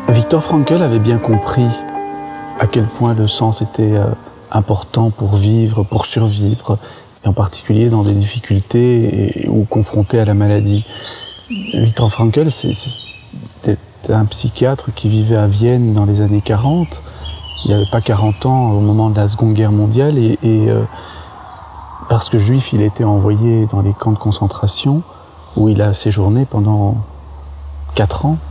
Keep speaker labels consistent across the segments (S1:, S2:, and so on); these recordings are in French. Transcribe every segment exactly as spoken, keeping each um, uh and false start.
S1: Viktor Frankl avait bien compris à quel point le sens était euh, important pour vivre, pour survivre, et en particulier dans des difficultés et, ou confronté à la maladie. Viktor Frankl, c'était un psychiatre qui vivait à Vienne dans les années quarante. Il n'avait pas quarante ans au moment de la Seconde Guerre mondiale, et, et euh, parce que juif, il a été envoyé dans les camps de concentration, où il a séjourné pendant quatre ans.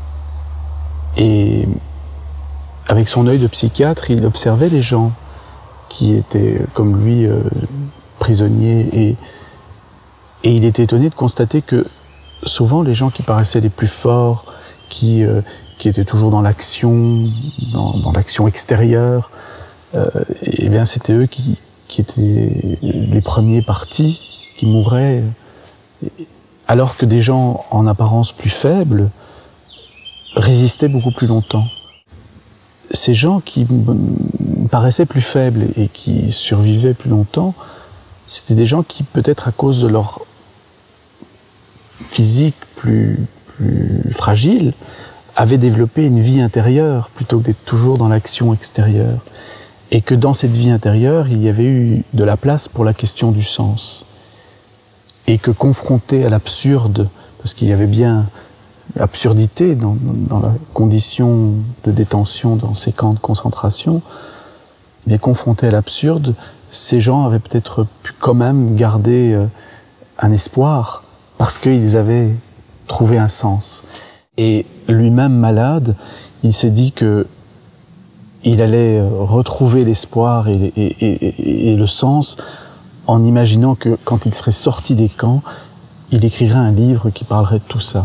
S1: Et avec son œil de psychiatre, il observait les gens qui étaient, comme lui, euh, prisonniers. Et, et il était étonné de constater que souvent, les gens qui paraissaient les plus forts, qui, euh, qui étaient toujours dans l'action, dans, dans l'action extérieure, euh, et bien c'était eux qui, qui étaient les premiers partis, qui mouraient, alors que des gens en apparence plus faibles résistaient beaucoup plus longtemps. Ces gens qui paraissaient plus faibles et qui survivaient plus longtemps, c'était des gens qui, peut-être à cause de leur physique plus, plus fragile, avaient développé une vie intérieure plutôt que d'être toujours dans l'action extérieure. Et que dans cette vie intérieure, il y avait eu de la place pour la question du sens. Et que confronté à l'absurde, parce qu'il y avait bien absurdité dans, dans la condition de détention dans ces camps de concentration, mais confronté à l'absurde, ces gens avaient peut-être pu quand même garder euh, un espoir, parce qu'ils avaient trouvé un sens. Et lui-même malade, il s'est dit que il allait retrouver l'espoir et, et, et, et le sens en imaginant que quand il serait sorti des camps, il écrirait un livre qui parlerait de tout ça.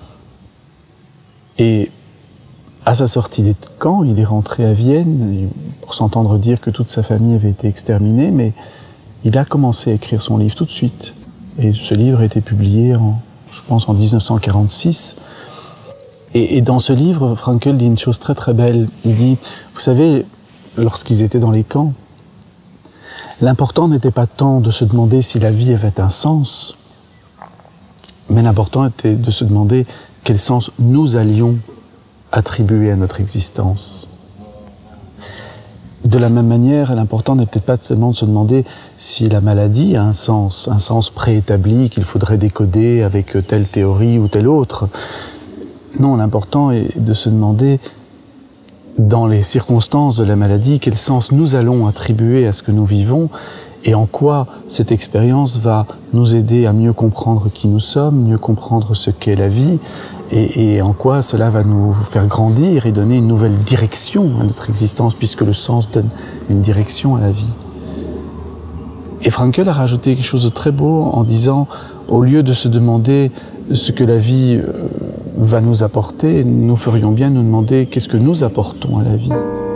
S1: Et à sa sortie des camps, il est rentré à Vienne pour s'entendre dire que toute sa famille avait été exterminée, mais il a commencé à écrire son livre tout de suite. Et ce livre a été publié, en, je pense, en mille neuf cent quarante-six. Et, et dans ce livre, Frankl dit une chose très très belle. Il dit, vous savez, lorsqu'ils étaient dans les camps, l'important n'était pas tant de se demander si la vie avait un sens, mais l'important était de se demander quel sens nous allions attribuer à notre existence. De la même manière, l'important n'est peut-être pas seulement de se demander si la maladie a un sens, un sens préétabli qu'il faudrait décoder avec telle théorie ou telle autre. Non, l'important est de se demander, dans les circonstances de la maladie, quel sens nous allons attribuer à ce que nous vivons et en quoi cette expérience va nous aider à mieux comprendre qui nous sommes, mieux comprendre ce qu'est la vie et, et en quoi cela va nous faire grandir et donner une nouvelle direction à notre existence, puisque le sens donne une direction à la vie. Et Frankl a rajouté quelque chose de très beau en disant, au lieu de se demander ce que la vie va nous apporter, nous ferions bien nous demander qu'est-ce que nous apportons à la vie.